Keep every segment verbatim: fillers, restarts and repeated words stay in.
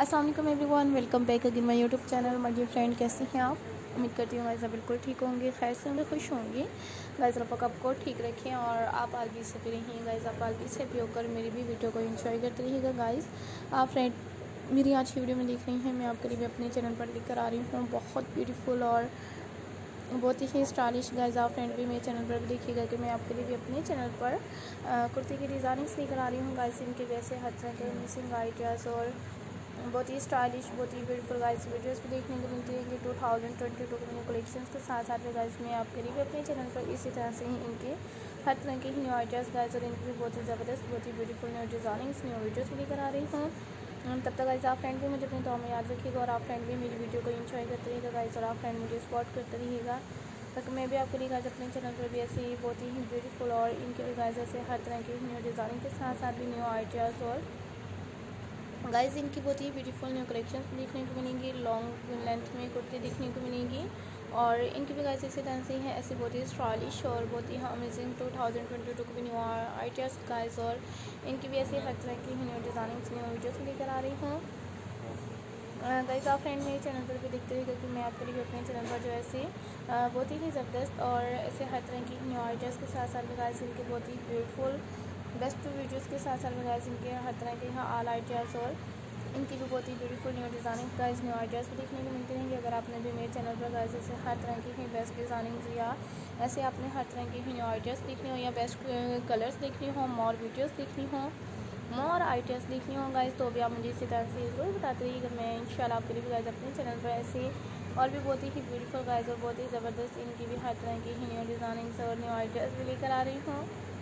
अस्सलाम वालेकुम everyone, welcome back again my YouTube channel. My dear friend, कैसे हैं आप? उम्मीद करती हूँ गाइस आप बिल्कुल ठीक होंगे, खैर से होंगे, खुश होंगे। गाइस रब पाक आपको ठीक रखें और आप आलवी से भी रहें। गाइस आप आलवी से भी होकर मेरी भी वीडियो को एंजॉय करते रहिएगा। गाइस आप फ्रेंड मेरी आज की वीडियो में देख रही हैं, मैं आपके लिए भी अपने चैनल पर लेकर आ रही हूँ बहुत ब्यूटीफुल और बहुत ही स्टाइलिश। गाइस आप फ्रेंड भी मेरे चैनल पर भी देखिएगा कि मैं आपके लिए भी अपने चैनल पर कुर्ती की डिज़ाइनिंग्स लेकर आ रही हूँ। गाइस इनके वैसे हर तरह के मिसिंग आइडियाज़ और बहुत ही स्टाइलिश, बहुत ही ब्यूटीफुल गाइस वीडियोस भी देखने को मिलती है कि टू थाउजेंड ट्वेंटी टू के कलेक्शंस के साथ साथ में गाइस मैं आपके लिए भी अपने चैनल पर इसी तरह से ही इनके हर तरह के न्यू आइडियाज़ गाइस और इनकी भी बहुत ही ज़बरदस्त, बहुत ही beautiful new designings, new videos भी लेकर आ रही हूँ। तब तक गाइस आप फ्रेंड भी मुझे अपने दुआ में याद रखिएगा और आप फ्रेंड भी मेरी वीडियो को एंजॉय करते रहिएगा गाइस और आप फ्रेंड मुझे सपोर्ट करते रहिएगा ताकि मैं भी आपके लिए गाइस अपने चैनल पर भी ऐसे ही बहुत ही ब्यूटीफुल और इनके भी गाइस ऐसे हर तरह के न्यू डिज़ाइनिंग के साथ साथ भी न्यू आइडियाज़ और गाइस इनकी बहुत ही ब्यूटीफुल न्यू कलेक्शंस देखने को मिलेंगी, लॉन्ग लेंथ में कुर्ती देखने को मिलेंगी और इनकी भी गाइस इसी तरह से है ऐसे बहुत ही स्टाइलिश और बहुत ही amazing two thousand twenty two के भी न्यू आइडियाज़ गाइस और इनकी भी ऐसे हर तरह की न्यू डिज़ाइनिंग्स, न्यू वीडियोस लेकर आ रही हूँ। गाइस आप फ्रेंड मेरे चैनल पर भी देखते रहिएगा कि मैं आपके लिए अपने चैनल पर जो ऐसे बहुत ही ज़बरदस्त और ऐसे हर तरह की न्यू आइडियाज़ के साथ साथ गाइस इनके बहुत ही ब्यूटीफुल बेस्ट वीडियोस के साथ साथ गाइस इनके हर तरह के यहाँ ऑल आइडियाज़ और इनकी भी बहुत ही beautiful new designing guys new ideas भी देखने को मिलते रहेंगे। अगर आपने भी मेरे चैनल पर गाइस ऐसे हर तरह की ही बेस्ट डिज़ाइनिंग्स या ऐसे आपने हर तरह की ही न्यू आइडियाज़ देखनी हो या बेस्ट कलर्स देखनी हो, मोर वीडियोस देखनी हो, मोर आइडियाज़ देखनी हो गाइस तो भी आप मुझे इसी तरह से ज़रूर बताते रहिएगा। मैं इंशाल्लाह आपके लिए भी गाइस अपने चैनल पर ऐसे और भी बहुत ही ब्यूटीफुल गाइस और बहुत ही ज़बरदस्त इनकी भी हर तरह की ही न्यू डिज़ाइनिंग्स और न्यू आइडियाज़ भी लेकर आ रही हूँ।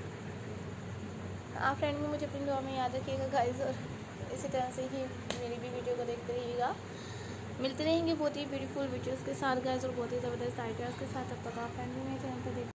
आप फ्रेंड भी मुझे अपनी दुआ में याद रखिएगा गाइस और इसी तरह से ही मेरी भी वीडियो को देखते रहिएगा। मिलते रहेंगे बहुत ही ब्यूटीफुल वीडियोस के साथ गाइस और बहुत ही ज़बरदस्त आइडियाज़ के साथ। तब तक आप फ्रेंड भी मेरे चैनल पर देख